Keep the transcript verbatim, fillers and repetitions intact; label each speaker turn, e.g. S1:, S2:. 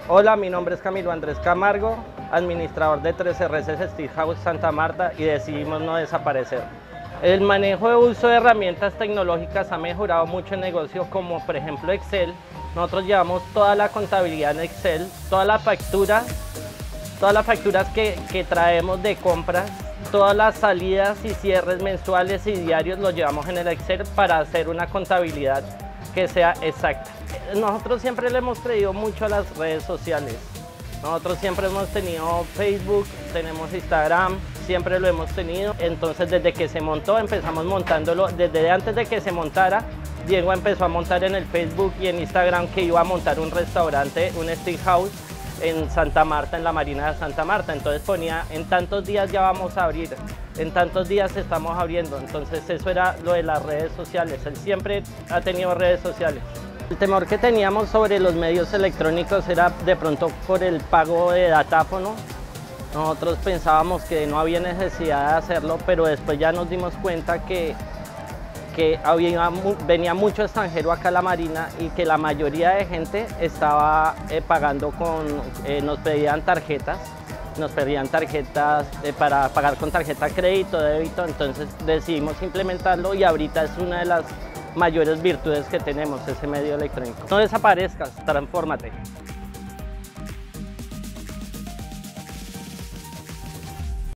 S1: Hola, mi nombre es Camilo Andrés Camargo, administrador de tres R C Steelhouse Santa Marta, y decidimos no desaparecer. El manejo de uso de herramientas tecnológicas ha mejorado mucho el negocio, como por ejemplo Excel. Nosotros llevamos toda la contabilidad en Excel, toda la factura, todas las facturas que, que traemos de compras, todas las salidas y cierres mensuales y diarios los llevamos en el Excel para hacer una contabilidad que sea exacta. Nosotros siempre le hemos creído mucho a las redes sociales. Nosotros siempre hemos tenido Facebook, tenemos Instagram, siempre lo hemos tenido. Entonces, desde que se montó, empezamos montándolo. Desde antes de que se montara, Diego empezó a montar en el Facebook y en Instagram que iba a montar un restaurante, un Steelhouse en Santa Marta, en la Marina de Santa Marta. Entonces ponía, en tantos días ya vamos a abrir, en tantos días estamos abriendo. Entonces eso era lo de las redes sociales. Él siempre ha tenido redes sociales. El temor que teníamos sobre los medios electrónicos era de pronto por el pago de datáfono. Nosotros pensábamos que no había necesidad de hacerlo, pero después ya nos dimos cuenta que, que había, venía mucho extranjero acá a la Marina y que la mayoría de gente estaba eh, pagando con, eh, nos pedían tarjetas, nos pedían tarjetas eh, para pagar con tarjeta crédito, débito. Entonces decidimos implementarlo y ahorita es una de las mayores virtudes que tenemos, ese medio electrónico. No desaparezcas, transfórmate.